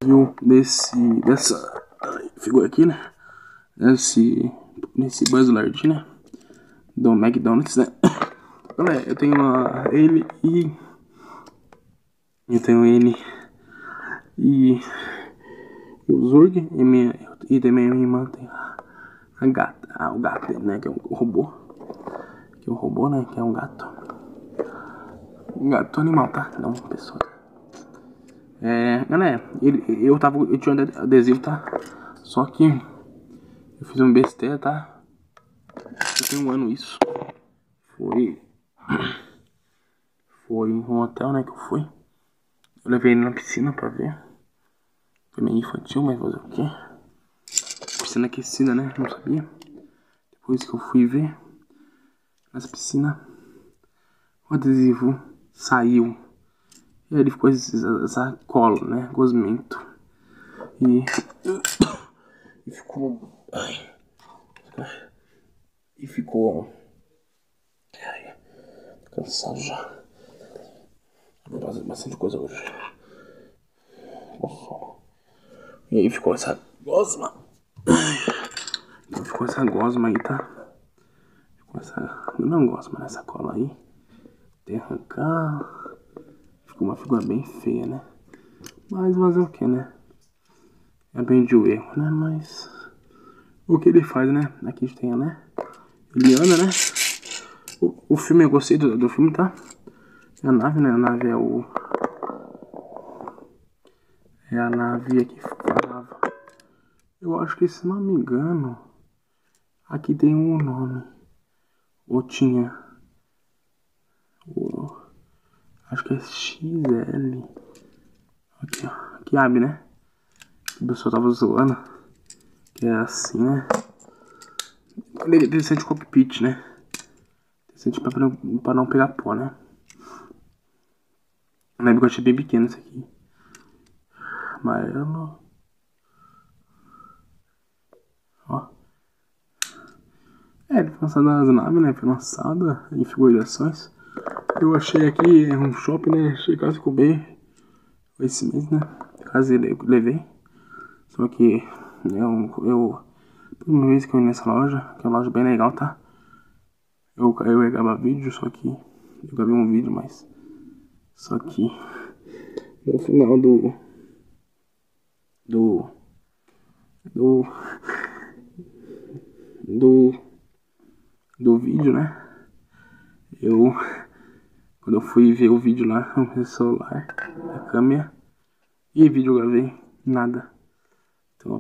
Viu dessa figura aqui, né? Nesse Buzz Lightyear, né? Do McDonald's, né? Galera, eu tenho ele e... Eu tenho ele e o Zurg e também minha irmã tem a gata, o gato dele, né? Que é um robô. Que é um robô, né? Que é um gato. Um gato animal, tá? Não pessoa. Galera, eu tinha um adesivo, tá? Só que eu fiz uma besteira, tá? Eu tenho um ano isso. Foi em um hotel, né, que eu fui. Eu levei ele na piscina pra ver. Foi meio infantil, mas fazer o quê? Piscina aquecida, né? Não sabia. Depois que eu fui ver nessa piscina, o adesivo saiu. E aí ele ficou essa cola, né? Gosmento. E ficou... E ficou... Ai, tô cansado já. Vou fazer bastante coisa hoje. E aí ficou essa gosma. Então ficou essa gosma aí, tá? Ficou essa... Não gosma, né? Essa cola aí. Tem que arrancar. Ficou uma figura bem feia, né? Mas fazer o que, né? Aprendi o erro, né? Mas... O que ele faz, né? Aqui a gente tem, né? Ele anda, né? O filme, eu gostei do filme, tá? É a nave, né? A nave é o... É a nave aqui que falava. Eu acho que, se não me engano, aqui tem um nome. Ou tinha. Acho que é XL. Aqui, ó. Aqui abre, né? O pessoal tava zoando. Que é assim, né? Interessante cockpit, né? Interessante pra não pegar pó, né? Na época eu achei bem pequeno isso aqui. Amarelo. Ó. Ele foi lançado nas naves, né? Foi lançada em figurações. Eu achei aqui um shopping, né? Achei quase ficou bem esse mês, né? Quase levei. Só que primeira vez que eu ia nessa loja, que é uma loja bem legal, tá? Eu ia gravar vídeo, só que eu gravei um vídeo, mas só que no final do vídeo, né? Quando eu fui ver o vídeo lá no meu celular, a câmera, e vídeo eu gravei, nada. Então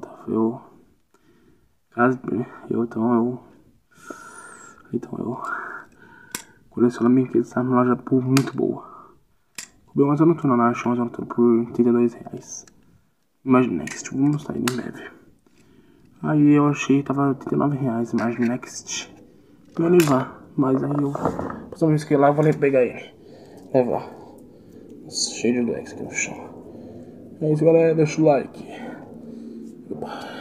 eu coleciono brinquedos, tá? Uma loja muito boa. Cobrei uma zona turna, achei uma zona turna por R$32. Imagine Next, vou mostrar ele em breve. Aí eu achei, tava R$39, Imagine Next. Eu ia levar, mas aí eu... Próxima vez que ir lá, eu vou pegar ele. Levar. Nossa, cheio de likes aqui no chão. É isso, galera, deixa o like. Opa.